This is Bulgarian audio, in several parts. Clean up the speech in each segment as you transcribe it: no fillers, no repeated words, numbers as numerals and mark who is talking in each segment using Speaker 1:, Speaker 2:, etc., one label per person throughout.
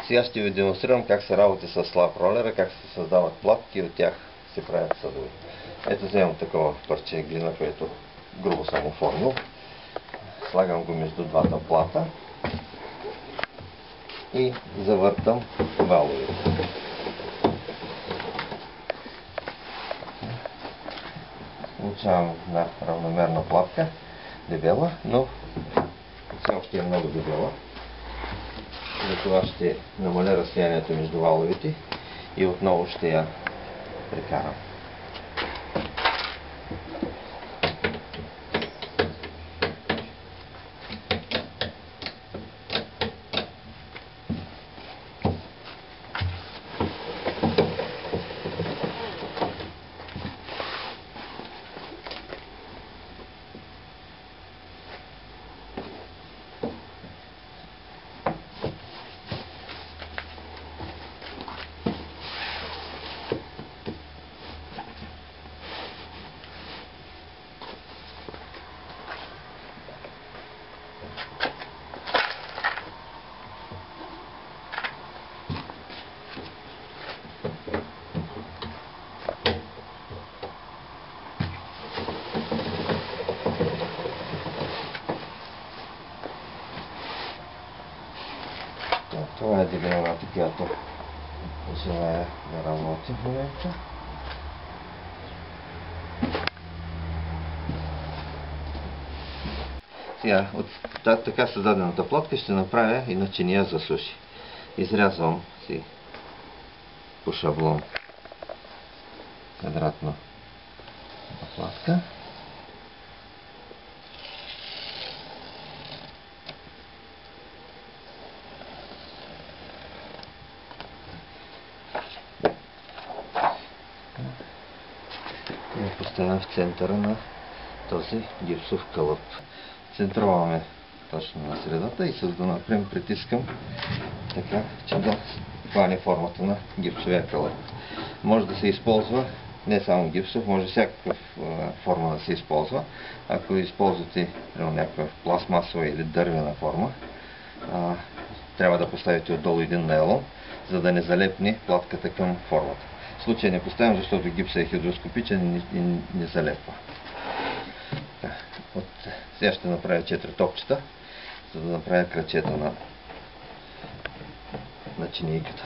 Speaker 1: Сега ще ви демонстрирам как се работи с слаб ролера, как се създават платки и от тях се правят съдове. Ето вземам такова парче глина, което грубо съм оформил. Слагам го между двата плата и завъртам валовете. Получавам една равномерна платка, дебела, но все още е много дебела. Затова ще намаля разстоянието между валовете и отново ще я прекарам. Това е дебелината, която желая да работи в момента. Сега, от така създадената платка ще направя и начиния за суши. Изрязвам си по шаблон квадратна платка. И я поставям в центъра на този гипсов кълъп. Центроваме точно на средата и с да напрем притискам така, че да хване формата на гипсовия кълъп. Може да се използва не само гипсов, може всякаква форма да се използва. Ако използвате някаква пластмасова или дървена форма, трябва да поставите отдолу един найлон, за да не залепне платката към формата. В случая не поставям, защото гипсът е хидроскопичен и не залепва. Сега ще направя 4 топчета, за да направя кръчета на чинийката.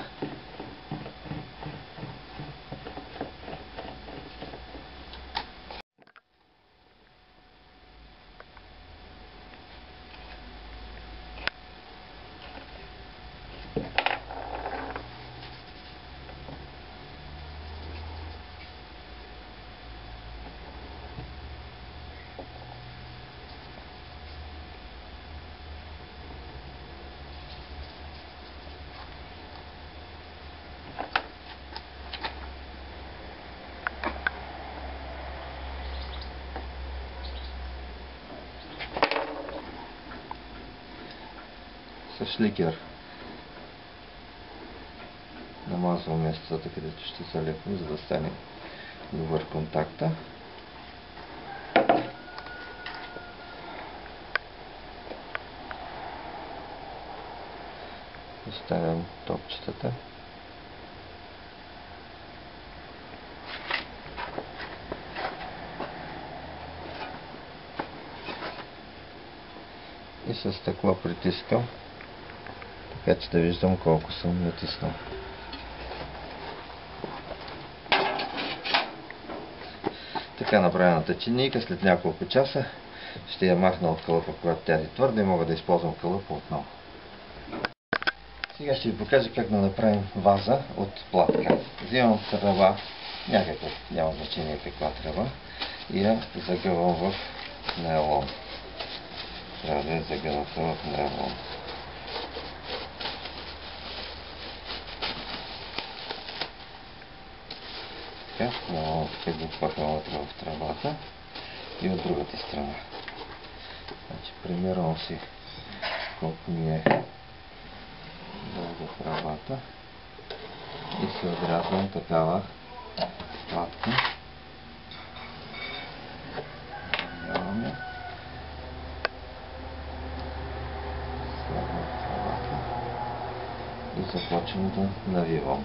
Speaker 1: С шликер намазвам местата, където ще залепим, за да стане добър контакта. Оставям топчетата. И с стъкло притискам, така че да виждам колко съм натиснал. Така направената чинийка след няколко часа ще я махна от кълъпа, когато тя е твърда и мога да използвам кълъпа отново. Сега ще ви покажа как да направим ваза от платка. Взимам тръба, някакъв, няма значение каква тръба, и я загъвам в найлон. Трябва да я загъвам в найлон. Така, найлонът го пъхвам вътре в тръбата и от другата страна. Значи, примервам си колко ми е дълга тръбата и се отрязвам такава платка. Слагам и започвам да навивам.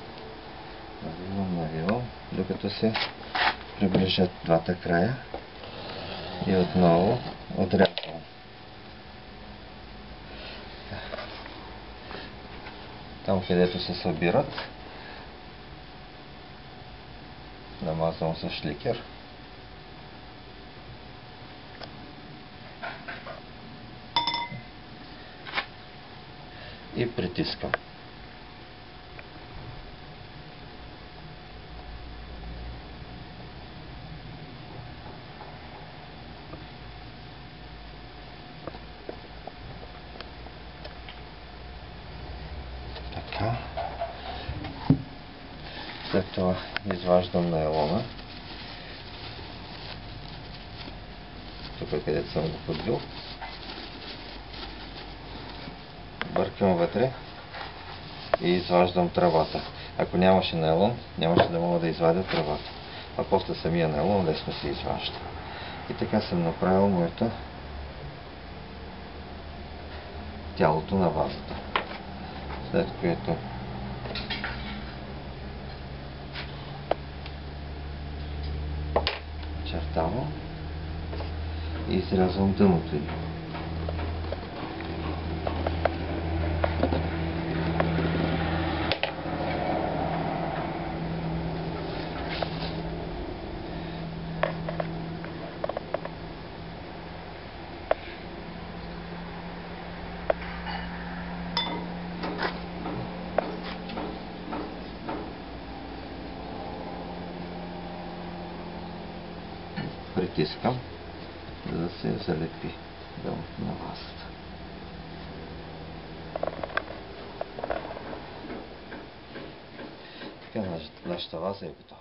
Speaker 1: Навивам, докато се приближат двата края и отново отрязвам. Там, където се събират, намазвам с шликер. И притискам. Така. След това изваждам найлона. Тук, където съм го подбил. Бъркам вътре и изваждам тръбата. Ако нямаше найлон, нямаше да мога да извадя тръбата. А после самия найлон лесно се изважда. И така съм направил моето тялото на вазата. След което очертавам и изрязвам дъното ѝ. Притискам, за да се залепи дъното на вазата. Така, нашата ваза е готова.